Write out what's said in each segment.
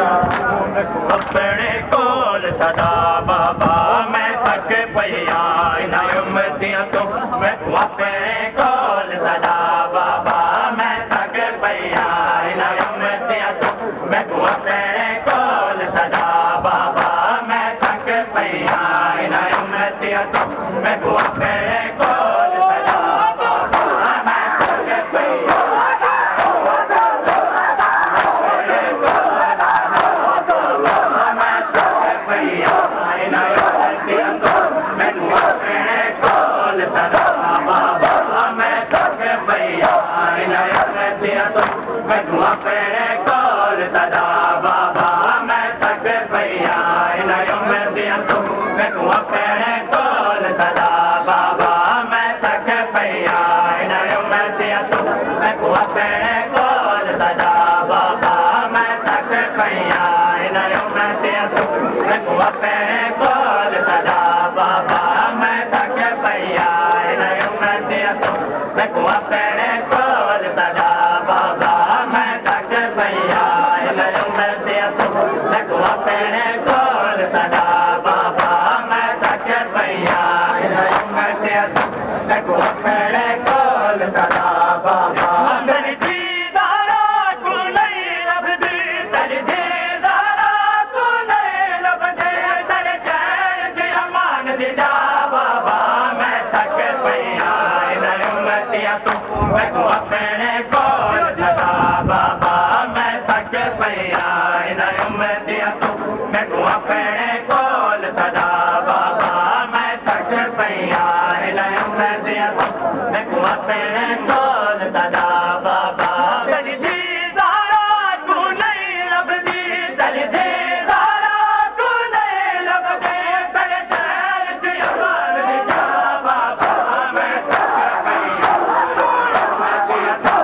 अपने कोल सदा बाबा मैं थक पया इना उम्मतियां तो मैं अपने कोल सदा बाबा मैं थक पया इना उम्मतियां तो मैं अपने कोल सदा बाबा मैं थक पया इना उम्मतियां तो मैं अपने कोल सदा बाबा मैं थक पया अपने कोल सदा बाबा मैं थक पया इना उम्मतियां तो मैं अपने कोल सदा बाबा मैं थक पया इना उम्मतियां तो मैं अपने कोल सदा बाबा मैं थक पया इना उम्मतियां तो मैं अपने कोल सदा बाबा मैं थक पया इना उम्मतियां तो मैं अपने कोल सदा बाबा मैं थक पया इना उम्मतियां तो मैं अपने कोल सदा बाबा मैं थक पया इना उम्मतियां तो मैं अपने कोल सदा बाबा मेरी दीदारा को नहीं लभदी तेरी दीदारा को नहीं लभदे तेरे चैन च अमान दी जा बाबा मैं थक पया इना उम्मतियां तो मैं अपने कोल सदा बाबा मैं थक पया इना उम्मतियां तो मैं अपने कोल सदा बाबा मैं थक पया इना उम्मतियां तो मैं अपने कोल सदा बाबा तेरी दीदारा को नहीं लभदी तेरी दीदारा को नहीं लभदे तेरे चैन च अमान दी जा बाबा मैं थक पया उम्मतियां तो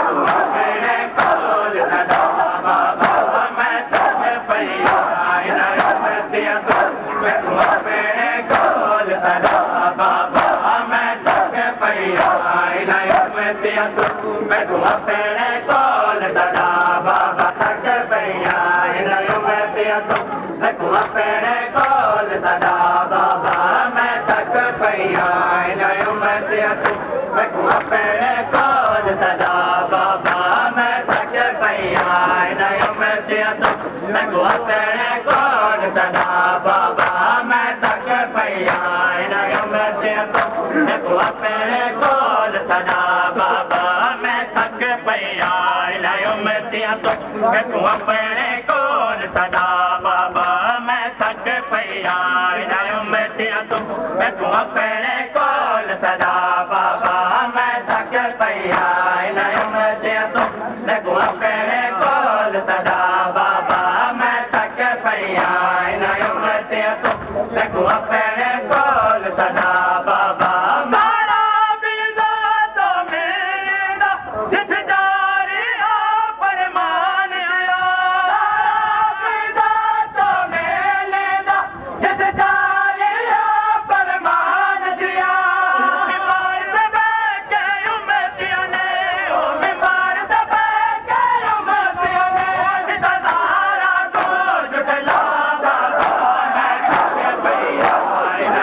अपने कोल सदा बाबा मैं थक पया इना उम्मतियां तो मैं अपने कोल सदा बाबा मैं थक पया इना उम्मतियां तो मैं अपने कोल सदा बाबा थक पया इना उम्मतियां तो मैं अपने कोल सदा बाबा मैं थक पया इना उम्मतियां तो मैं अपने कोल सदा बाबा मैं थक पया इना उम्मतियां तो मैं अपने कोल सदा बाबा मैं थक पया इना उम्मतियां तो मैं अपने कोल सदा बाबा मैं थक पया इना उम्मतियां तो मैं अपने कोल सदा बाबा मैं थक पया इना उम्मतियां तो मैं अपने कोल सदा बाबा मैं थक पया इना उम्मतियां तो मैं अपने कोल सदा बाबा मैं थक पया इना उम्मतियां तो मैं अपने कोल सदा बाबा मारा बिज़ा तो मेरा जित जारी आ फरमान आया बिज़ा तो मेरा जित जारी आ फरमान दिया बीमार दबे के उम्मतियां ने ओ बीमार दबे के उम्मतियां ने इंतज़ारा को जुटला बाबा मैं थक पया इना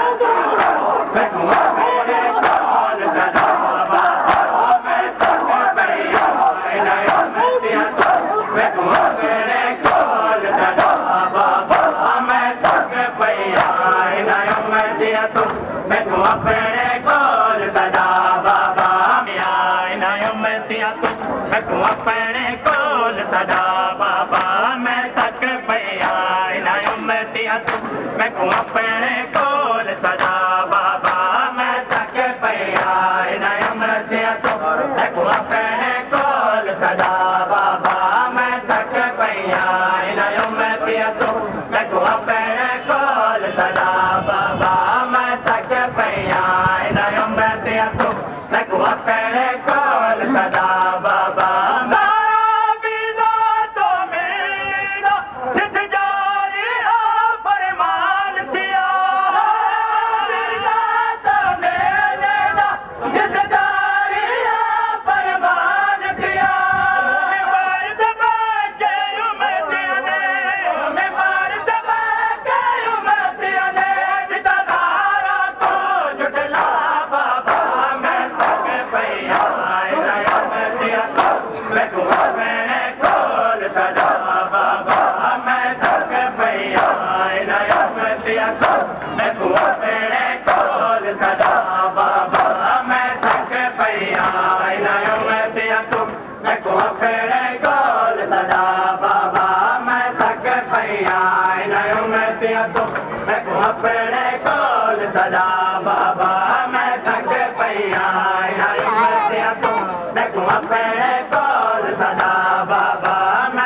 मैं अपने कोल सदा बाबा मैं थक पया इना उम्मतियां तो मैं अपने कोल सदा बाबा मैं थक पया इना उम्मतियां तो मैं अपने कोल सदा बाबा मिया इना उम्मतियां तो मैं अपने कोल सदा बाबा मैं थक पया इना उम्मतियां तो मैं अपने कोल सदा बाबा मैं थक पया इना उम्मतियां तो मैं अपने कोल सदा बाबा मैं थक पया इना उम्मतियां तो मैं अपने कोल सदा बाबा मैं थक पया इना उम्मतियां तो मैं अपने कोल सदा बाबा मारा बिज़ा तो मेरा जित जारी आ फरमान दिया बिज़ा तो मेरा जित जारी आ फरमान दिया बीमार दबे के उम्मतियां तू मैं को अपने कोल सदा बाबा मैं थक पईया इन्हां उम्मतियां तू मैं को अपने कोल सदा बाबा मैं थक पईया इन्हां उम्मतियां तू मैं को अपने कोल सदा बाबा मैं थक पईया इन्हां उम्मतियां तू मैं को अपने कोल सदा बाबा मैं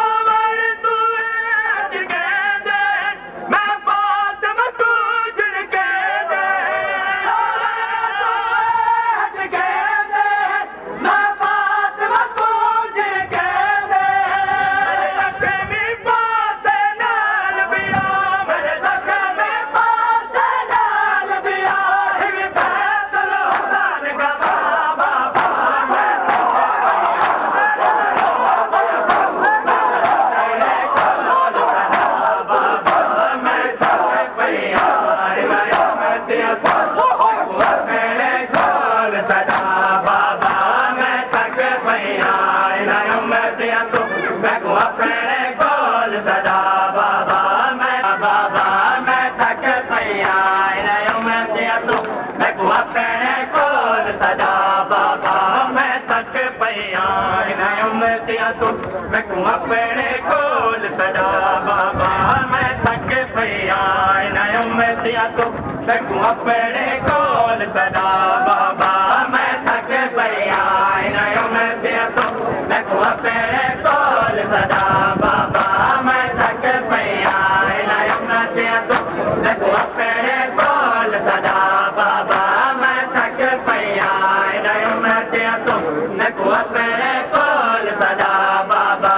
मैं को अपने कोल सदा बाबा मैं थक पईया इन्हां उम्मतियां तू मैं को अपने कोल सदा बाबा मैं थक पईया इन्हां उम्मतियां तू मैं को अपने कोल सदा बाबा मैं थक पईया इन्हां उम्मतियां तू मैं को अपने कोल सदा बाबा मैं थक पईया इन्हां उम्मतियां तू मैं को अपने कोल सदा बाबा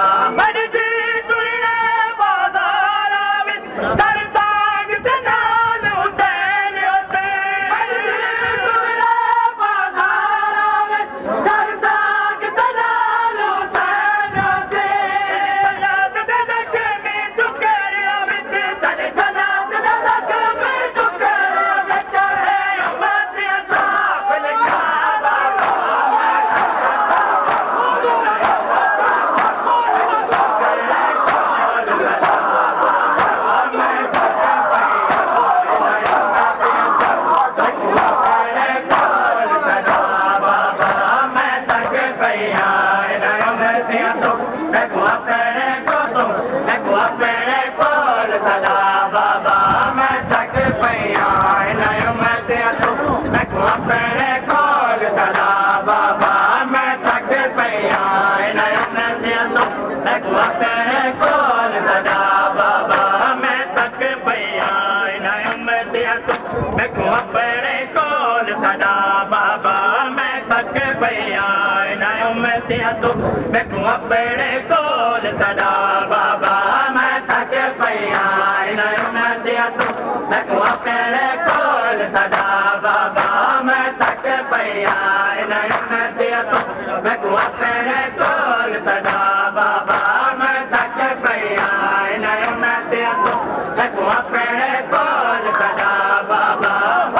मैं को अपने कोल सदा बाबा मैं थक पईया इन्हां उम्मतियां तू मैं को अपने कोल सदा बाबा मैं थक पईया इन्हां उम्मतियां तू मैं को अपने कोल सदा बाबा मैं थक पईया इन्हां उम्मतियां तू मैं को अपने कोल सदा बाबा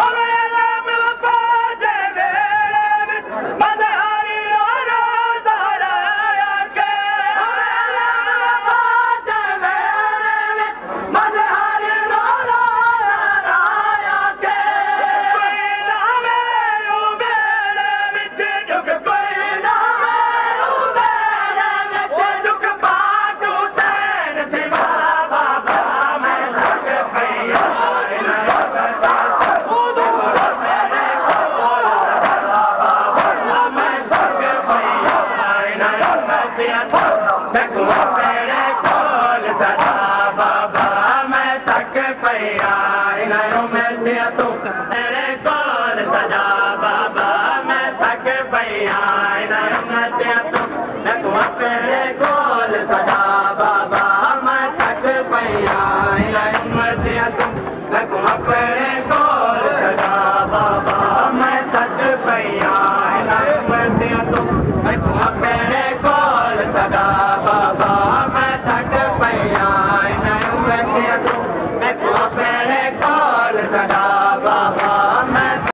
मैं को अपने कोल सदा बाबा मैं थक पईया इन्हां उम्मतियां तू मेरे कोल सदा बाबा मैं थक पईया इन्हां उम्मतियां तू मैं को अपने कोल सदा बाबा मैं थक पईया इन्हां उम्मतियां तू मैं को अपने कोल सदा बाबा मैं थक पईया इन्हां उम्मतियां तू मैं को अपने कोल सदा बाबा मैं थक पईया इन्हां उम्मतियां तू मैं को अपने कोल सदा